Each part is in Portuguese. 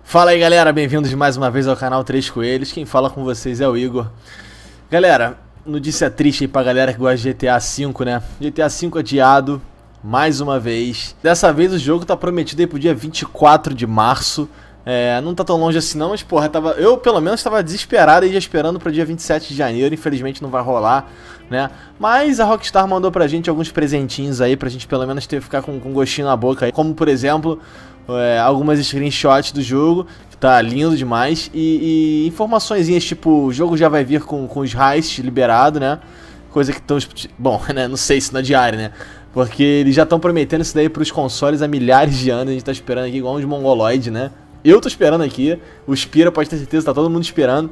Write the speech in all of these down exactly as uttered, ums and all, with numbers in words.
Fala aí galera, bem-vindos mais uma vez ao canal Três Coelhos. Quem fala com vocês é o Igor. Galera, notícia triste aí pra galera que gosta de G T A cinco, né? G T A cinco adiado mais uma vez. Dessa vez o jogo tá prometido aí pro dia vinte e quatro de março. É, não tá tão longe assim não, mas porra, tava, eu pelo menos tava desesperado e já esperando pro dia vinte e sete de janeiro. Infelizmente não vai rolar, né? Mas a Rockstar mandou pra gente alguns presentinhos aí pra gente pelo menos ter, ficar com, com gostinho na boca aí. Como por exemplo, é, algumas screenshots do jogo, que tá lindo demais. E, e informaçõezinhas tipo, o jogo já vai vir com, com os heists liberado, né? Coisa que estão... Bom, né? Não sei se na diária, né? Porque eles já estão prometendo isso daí pros consoles há milhares de anos. A gente tá esperando aqui igual uns mongoloides, né? Eu tô esperando aqui, o Spira pode ter certeza, tá todo mundo esperando.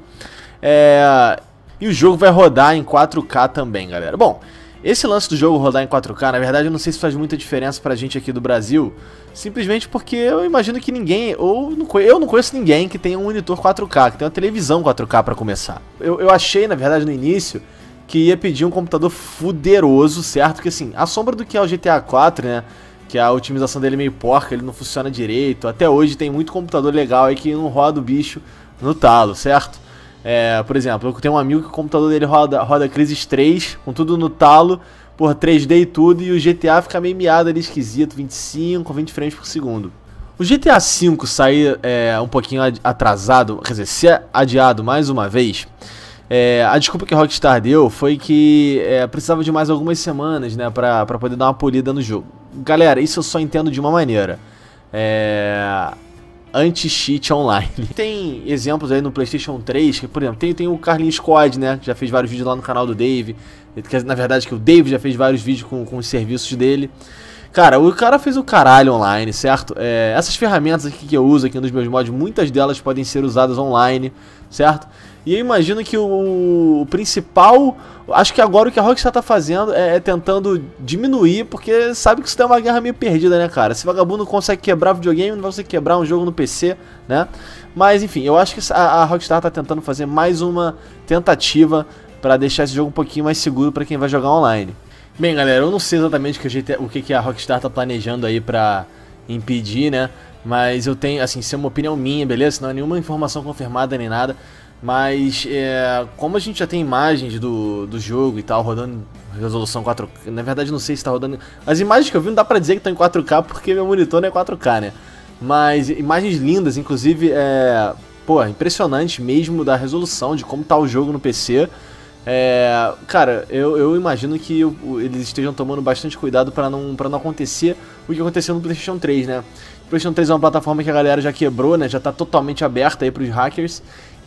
É... E o jogo vai rodar em quatro K também, galera. Bom, esse lance do jogo rodar em quatro K, na verdade eu não sei se faz muita diferença pra gente aqui do Brasil. Simplesmente porque eu imagino que ninguém, ou não conheço, eu não conheço ninguém que tenha um monitor quatro K, que tenha uma televisão quatro K pra começar. Eu, eu achei, na verdade, no início, que ia pedir um computador fuderoso, certo? Porque assim, a sombra do que é o G T A quatro, né? Que a otimização dele é meio porca, ele não funciona direito. Até hoje tem muito computador legal aí que não roda o bicho no talo, certo? É, por exemplo, eu tenho um amigo que o computador dele roda, roda Crysis três, com tudo no talo, por três D e tudo, e o G T A fica meio miado ali, esquisito, vinte e cinco, vinte frames por segundo. O G T A cinco sair é, um pouquinho atrasado, quer dizer, ser adiado mais uma vez... É, a desculpa que a Rockstar deu foi que é, precisava de mais algumas semanas, né, pra, pra poder dar uma polida no jogo. Galera, isso eu só entendo de uma maneira. É... Anti-cheat online. Tem exemplos aí no PlayStation três, que, por exemplo, tem, tem o Carlinhos Code, né, que já fez vários vídeos lá no canal do Dave. Que, na verdade, que o Dave já fez vários vídeos com, com os serviços dele. Cara, o cara fez o caralho online, certo? É, essas ferramentas aqui que eu uso aqui nos meus mods, muitas delas podem ser usadas online, certo? E eu imagino que o, o principal... Acho que agora o que a Rockstar tá fazendo é, é tentando diminuir, porque sabe que isso é uma guerra meio perdida, né, cara? Se vagabundo consegue quebrar videogame, não vai conseguir quebrar um jogo no P C, né? Mas, enfim, eu acho que a, a Rockstar tá tentando fazer mais uma tentativa pra deixar esse jogo um pouquinho mais seguro pra quem vai jogar online. Bem, galera, eu não sei exatamente o que, a, G T A, o que a Rockstar tá planejando aí pra impedir, né? Mas eu tenho, assim, isso é uma opinião minha, beleza? Não é nenhuma informação confirmada nem nada. Mas, é, como a gente já tem imagens do, do jogo e tal, rodando resolução quatro K, na verdade não sei se tá rodando... As imagens que eu vi não dá pra dizer que estão em quatro K porque meu monitor não é quatro K, né? Mas imagens lindas, inclusive, é, pô, impressionante mesmo da resolução, de como tá o jogo no P C. É, cara, eu, eu imagino que eu, eles estejam tomando bastante cuidado pra não, pra não acontecer o que aconteceu no PlayStation três, né? O PlayStation três é uma plataforma que a galera já quebrou, né? Já tá totalmente aberta aí pros hackers.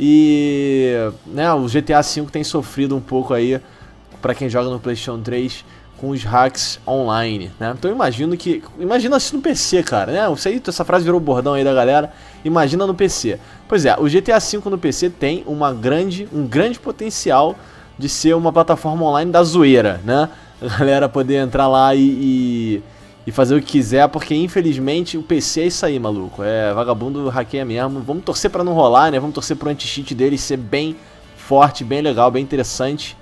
E, né, o G T A cinco tem sofrido um pouco aí, pra quem joga no PlayStation três, com os hacks online, né? Então eu imagino que... Imagina isso no P C, cara, né? Eu sei, essa frase virou bordão aí da galera. Imagina no P C. Pois é, o G T A cinco no P C tem uma grande, um grande potencial de ser uma plataforma online da zoeira, né? A galera poder entrar lá e, e, e fazer o que quiser, porque infelizmente o P C é isso aí, maluco. É, vagabundo hackeia mesmo. Vamos torcer pra não rolar, né? Vamos torcer pro anti-cheat dele ser bem forte, bem legal, bem interessante.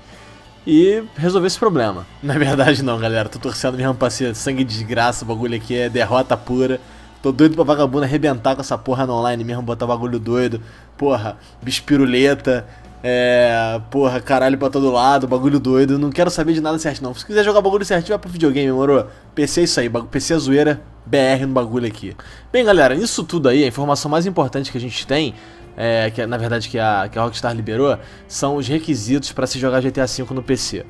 E resolver esse problema. Na verdade não, galera. Tô torcendo mesmo pra ser sangue de desgraça. O bagulho aqui é derrota pura. Tô doido pra vagabundo arrebentar com essa porra no online mesmo, botar bagulho doido. Porra, bispiruleta. É, porra, caralho pra todo lado, bagulho doido. Não quero saber de nada certo não. Se quiser jogar bagulho certinho, vai pro videogame, moro? P C é isso aí, P C é zoeira, B R no bagulho aqui. Bem, galera, isso tudo aí, a informação mais importante que a gente tem, é, que na verdade que a, que a Rockstar liberou, são os requisitos pra se jogar G T A cinco no P C.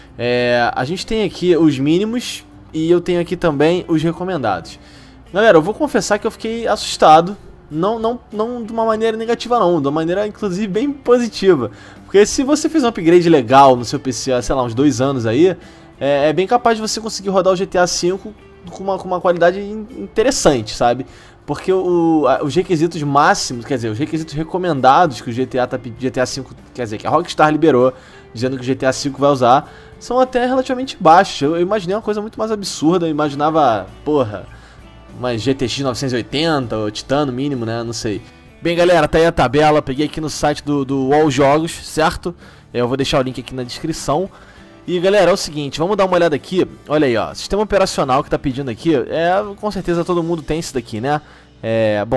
É, a gente tem aqui os mínimos e eu tenho aqui também os recomendados. Galera, eu vou confessar que eu fiquei assustado. Não, não, não de uma maneira negativa não, de uma maneira inclusive bem positiva. Porque se você fez um upgrade legal no seu P C há, sei lá, uns dois anos aí, é, é bem capaz de você conseguir rodar o G T A cinco com uma, com uma qualidade interessante, sabe? Porque o, a, os requisitos máximos, quer dizer, os requisitos recomendados que o G T A tá, G T A cinco, quer dizer, que a Rockstar liberou, dizendo que o G T A cinco vai usar, são até relativamente baixos. Eu, eu imaginei uma coisa muito mais absurda, eu imaginava, porra... uma G T X novecentos e oitenta, ou Titano mínimo, né, não sei. Bem, galera, tá aí a tabela, peguei aqui no site do, do All Jogos, certo? Eu vou deixar o link aqui na descrição. E, galera, é o seguinte, vamos dar uma olhada aqui. Olha aí, ó, sistema operacional que tá pedindo aqui, é, com certeza todo mundo tem isso daqui, né? É, bom,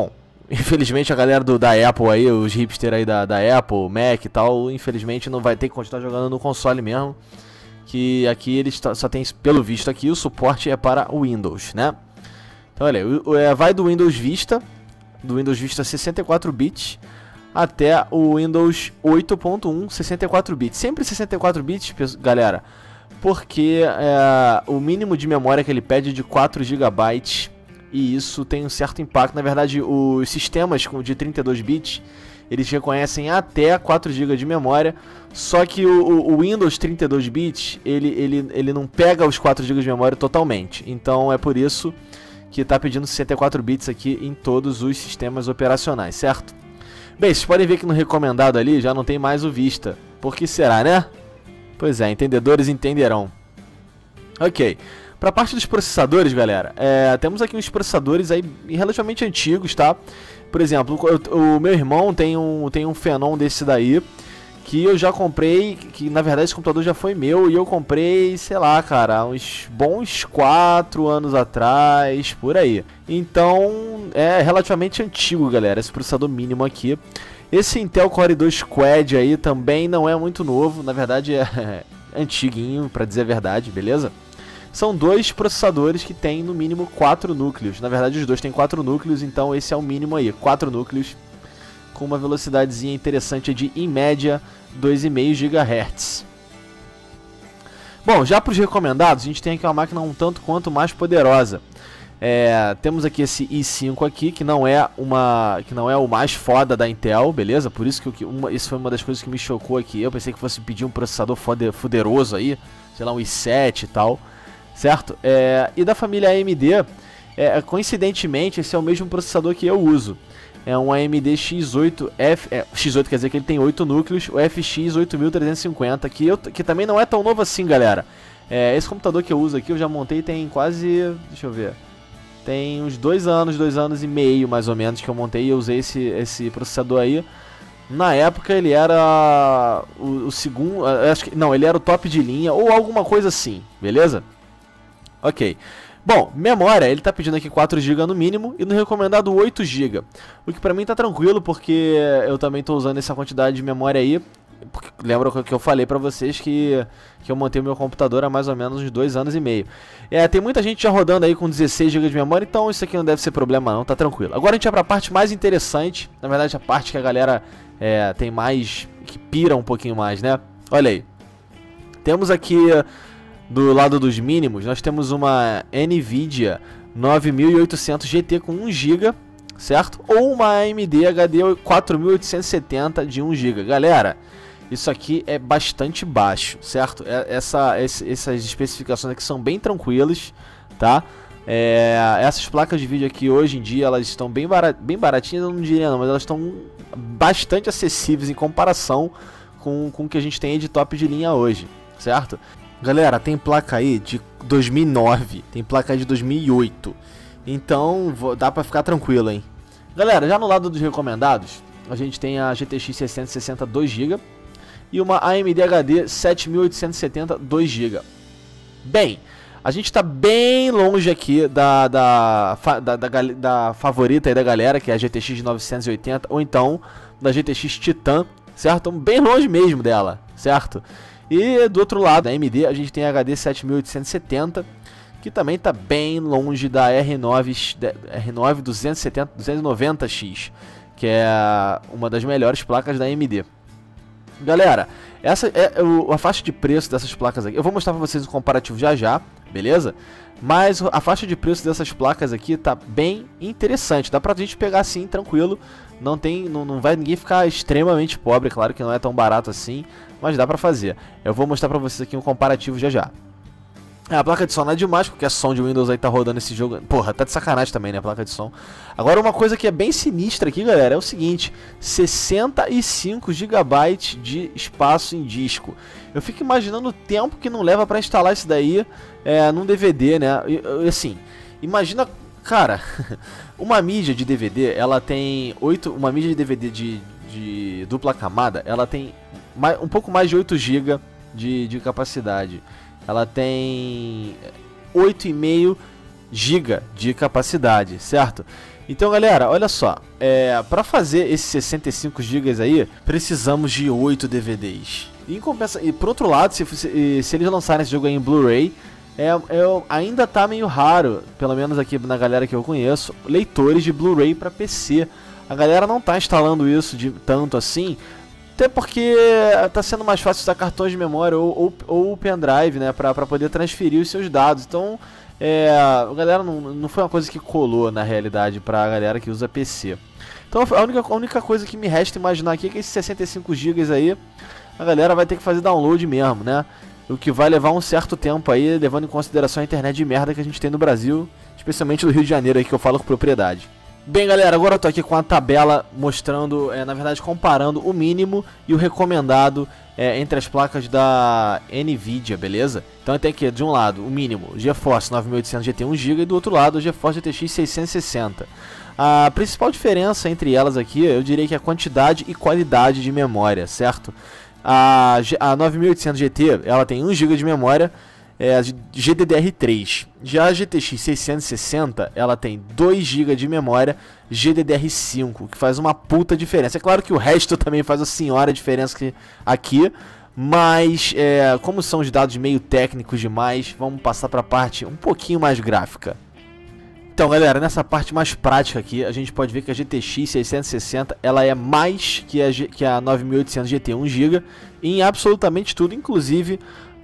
Infelizmente a galera do, da Apple aí, os hipsters aí da, da Apple, Mac e tal, infelizmente não vai ter que continuar jogando no console mesmo. Que aqui eles só tem, pelo visto aqui, o suporte é para o Windows, né? Então olha, é, vai do Windows Vista, do Windows Vista sessenta e quatro bits, até o Windows oito ponto um sessenta e quatro bits. Sempre sessenta e quatro bits, galera, porque é, o mínimo de memória que ele pede é de quatro gigabytes, e isso tem um certo impacto. Na verdade, os sistemas de trinta e dois bits, eles reconhecem até quatro gigas de memória, só que o, o Windows trinta e dois bits, ele, ele, ele não pega os quatro gigas de memória totalmente. Então é por isso que está pedindo sessenta e quatro bits aqui em todos os sistemas operacionais, certo? Bem, vocês podem ver que no recomendado ali já não tem mais o Vista. Por que será, né? Pois é, entendedores entenderão. Ok. Para a parte dos processadores, galera, é, temos aqui uns processadores aí relativamente antigos, tá? Por exemplo, o, o meu irmão tem um, tem um Phenom desse daí, que eu já comprei, que na verdade esse computador já foi meu, e eu comprei, sei lá, cara, uns bons quatro anos atrás, por aí. Então, é relativamente antigo, galera, esse processador mínimo aqui. Esse Intel Core dois Quad aí também não é muito novo, na verdade é antiguinho, pra dizer a verdade, beleza? São dois processadores que tem no mínimo quatro núcleos. Na verdade os dois têm quatro núcleos, então esse é o mínimo aí, quatro núcleos, com uma velocidadezinha interessante de, em média, dois vírgula cinco gigahertz. Bom, já para os recomendados, a gente tem aqui uma máquina um tanto quanto mais poderosa. É, temos aqui esse i cinco aqui, que não é uma, que não é o mais foda da Intel, beleza? Por isso que uma, isso foi uma das coisas que me chocou aqui. Eu pensei que fosse pedir um processador poderoso aí, sei lá, um i sete e tal, certo? É, e da família A M D, é, coincidentemente, esse é o mesmo processador que eu uso. É um A M D X oito F, é, X oito quer dizer que ele tem oito núcleos, o F X oito mil trezentos e cinquenta, que, eu, que também não é tão novo assim, galera. É, esse computador que eu uso aqui, eu já montei tem quase, deixa eu ver, tem uns dois anos, dois anos e meio mais ou menos que eu montei e eu usei esse, esse processador aí. Na época ele era o, o segundo, acho que, não, ele era o top de linha ou alguma coisa assim, beleza? Ok. Bom, memória, ele tá pedindo aqui quatro gigas no mínimo e no recomendado oito gigas. O que pra mim tá tranquilo, porque eu também tô usando essa quantidade de memória aí. Porque, lembra que eu falei pra vocês que, que eu montei o meu computador há mais ou menos uns dois anos e meio. É, tem muita gente já rodando aí com dezesseis gigas de memória, então isso aqui não deve ser problema não, tá tranquilo. Agora a gente vai pra parte mais interessante, na verdade a parte que a galera é, tem mais, que pira um pouquinho mais, né? Olha aí. Temos aqui... Do lado dos mínimos, nós temos uma NVIDIA nove mil e oitocentos G T com um giga, certo? Ou uma A M D H D quatro mil oitocentos e setenta de um giga. Galera, isso aqui é bastante baixo, certo? Essa, essas especificações aqui são bem tranquilas, tá? É, essas placas de vídeo aqui hoje em dia, elas estão bem, barat, bem baratinhas, eu não diria não, mas elas estão bastante acessíveis em comparação com, com o que a gente tem de top de linha hoje, certo? Galera, tem placa aí de dois mil e nove, tem placa aí de dois mil e oito, então vou, dá pra ficar tranquilo, hein? Galera, já no lado dos recomendados, a gente tem a G T X seiscentos e sessenta dois gigas e uma A M D H D sete mil oitocentos e setenta dois gigas. Bem, a gente tá bem longe aqui da, da, da, da, da favorita aí da galera, que é a G T X novecentos e oitenta, ou então da G T X Titan, certo? Bem longe mesmo dela, certo? E do outro lado, da A M D, a gente tem a H D sete mil oitocentos e setenta, que também está bem longe da R nove, R nove duzentos e setenta, duzentos e noventa X, que é uma das melhores placas da A M D. Galera, essa é a faixa de preço dessas placas aqui. Eu vou mostrar para vocês o comparativo já já, beleza? Mas a faixa de preço dessas placas aqui tá bem interessante. Dá pra gente pegar assim, tranquilo. Não tem, não, não vai ninguém ficar extremamente pobre, claro que não é tão barato assim, mas dá pra fazer. Eu vou mostrar pra vocês aqui um comparativo já já. A placa de som não é demais, porque a som de Windows aí tá rodando esse jogo. Porra, tá de sacanagem também, né, a placa de som. Agora uma coisa que é bem sinistra aqui, galera, é o seguinte: sessenta e cinco gigabytes de espaço em disco. Eu fico imaginando o tempo que não leva pra instalar isso daí é, num D V D, né? E, assim, imagina, cara, uma mídia de D V D, ela tem oito, uma mídia de D V D de, de dupla camada, ela tem mais, um pouco mais de oito gigas de, de capacidade. Ela tem oito vírgula cinco gigas de capacidade, certo? Então, galera, olha só, é, para fazer esses sessenta e cinco gigas aí, precisamos de oito D V Ds. E, em compensa... e por outro lado, se, se, se eles lançarem esse jogo aí em Blu-ray, é, é, ainda tá meio raro, pelo menos aqui na galera que eu conheço, leitores de Blu-ray para P C. A galera não tá instalando isso de tanto assim, até porque tá sendo mais fácil usar cartões de memória ou, ou, ou pendrive, né, para poder transferir os seus dados. Então, é, a galera não, não foi uma coisa que colou na realidade pra galera que usa P C. Então a única, a única coisa que me resta imaginar aqui é que esses sessenta e cinco gigas aí, a galera vai ter que fazer download mesmo, né? O que vai levar um certo tempo aí, levando em consideração a internet de merda que a gente tem no Brasil, especialmente no Rio de Janeiro aí, que eu falo com propriedade. Bem, galera, agora eu tô aqui com a tabela mostrando, é, na verdade comparando o mínimo e o recomendado é, entre as placas da Nvidia, beleza? Então tem aqui, de um lado, o mínimo, GeForce nove mil e oitocentos G T um gigas e do outro lado, o GeForce G T X seiscentos e sessenta. A principal diferença entre elas aqui, eu diria que é a quantidade e qualidade de memória, certo? A, a nove mil e oitocentos G T, ela tem um giga de memória, é G D D R três. Já a G T X seiscentos e sessenta, ela tem dois gigas de memória G D D R cinco, que faz uma puta diferença. É claro que o resto também faz a senhora diferença que aqui, mas é, como são os dados meio técnicos demais, vamos passar para a parte um pouquinho mais gráfica. Então, galera, nessa parte mais prática aqui, a gente pode ver que a G T X seiscentos e sessenta, ela é mais que a, que a nove mil e oitocentos G T um gigas em absolutamente tudo, inclusive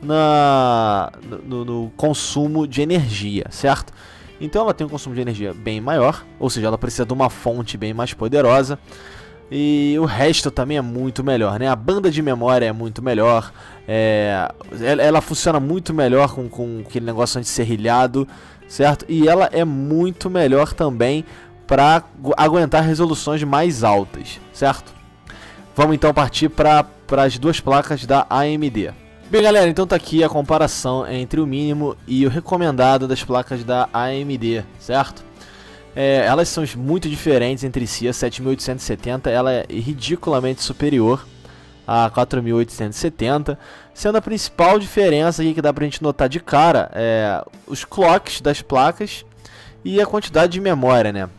na, no, no consumo de energia, certo? Então ela tem um consumo de energia bem maior, ou seja, ela precisa de uma fonte bem mais poderosa. E o resto também é muito melhor, né? A banda de memória é muito melhor, é, ela, ela funciona muito melhor com, com aquele negócio anti-serrilhado, certo? E ela é muito melhor também para aguentar resoluções mais altas, certo? Vamos então partir para as duas placas da A M D. Bem, galera, então tá aqui a comparação entre o mínimo e o recomendado das placas da A M D, certo? É, elas são muito diferentes entre si. A sete mil oitocentos e setenta ela é ridiculamente superior a quatro mil oitocentos e setenta, sendo a principal diferença aqui que dá pra gente notar de cara é os clocks das placas e a quantidade de memória, né?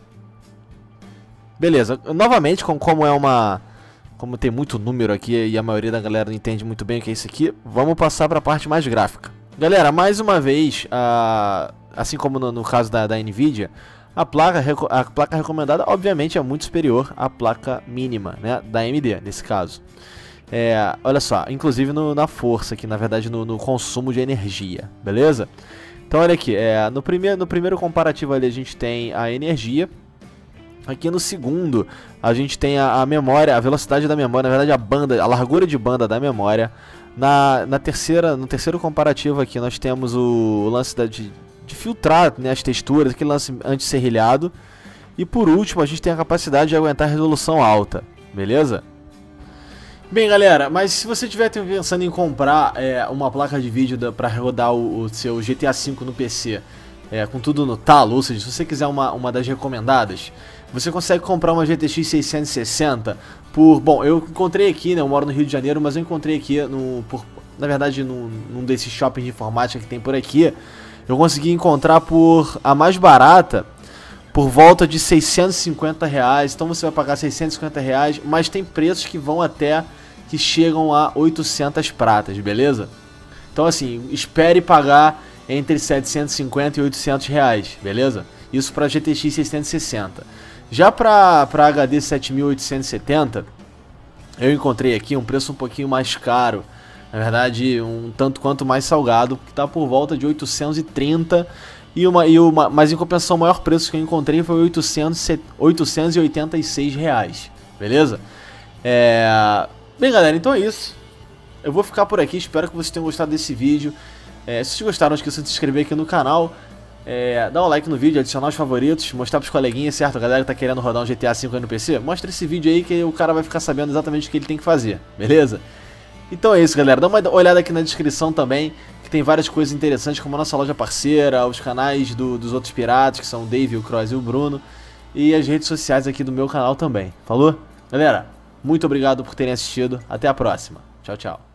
Beleza, novamente, com, como é uma... Como tem muito número aqui e a maioria da galera não entende muito bem o que é isso aqui, vamos passar para a parte mais gráfica. Galera, mais uma vez, a, assim como no, no caso da, da Nvidia, a placa, a placa recomendada obviamente é muito superior à placa mínima, né, da A M D, nesse caso. É, olha só, inclusive no, na força aqui, na verdade no, no consumo de energia, beleza? Então olha aqui, é, no, primeiro, no primeiro comparativo ali a gente tem a energia. Aqui no segundo, a gente tem a, a memória, a velocidade da memória, na verdade a banda, a largura de banda da memória. Na, na terceira, no terceiro comparativo aqui nós temos o, o lance da, de, de filtrar, né, as texturas, aquele lance anti-serrilhado. E por último a gente tem a capacidade de aguentar resolução alta, beleza? Bem, galera, mas se você estiver pensando em comprar é, uma placa de vídeo para rodar o, o seu G T A cinco no P C, é, com tudo no talo, ou seja, se você quiser uma, uma das recomendadas, você consegue comprar uma G T X seiscentos e sessenta por... Bom, eu encontrei aqui, né, eu moro no Rio de Janeiro, mas eu encontrei aqui, no, por, na verdade, num, num desses shoppings de informática que tem por aqui, eu consegui encontrar por a mais barata, por volta de seiscentos e cinquenta reais, então você vai pagar seiscentos e cinquenta reais, mas tem preços que vão até, que chegam a oitocentas pratas, beleza? Então assim, espere pagar entre setecentos e cinquenta e oitocentos reais, beleza? Isso para G T X seiscentos e sessenta. Já para H D sete mil oitocentos e setenta, eu encontrei aqui um preço um pouquinho mais caro, na verdade um tanto quanto mais salgado, que está por volta de oitocentos e trinta, e uma, e uma, mas em compensação o maior preço que eu encontrei foi oitocentos e oitenta e seis reais, beleza? É... Bem, galera, então é isso. Eu vou ficar por aqui, espero que vocês tenham gostado desse vídeo. É, se vocês gostaram, não esqueçam de se inscrever aqui no canal. É, dá um like no vídeo, adicionar os favoritos, mostrar pros coleguinhas, certo? A galera que tá querendo rodar um G T A cinco aí no P C, mostra esse vídeo aí que o cara vai ficar sabendo exatamente o que ele tem que fazer, beleza? Então é isso, galera, dá uma olhada aqui na descrição também, que tem várias coisas interessantes, como a nossa loja parceira, os canais do, dos outros piratas, que são o Dave, o Cross e o Bruno, e as redes sociais aqui do meu canal também, falou? Galera, muito obrigado por terem assistido, até a próxima, tchau, tchau.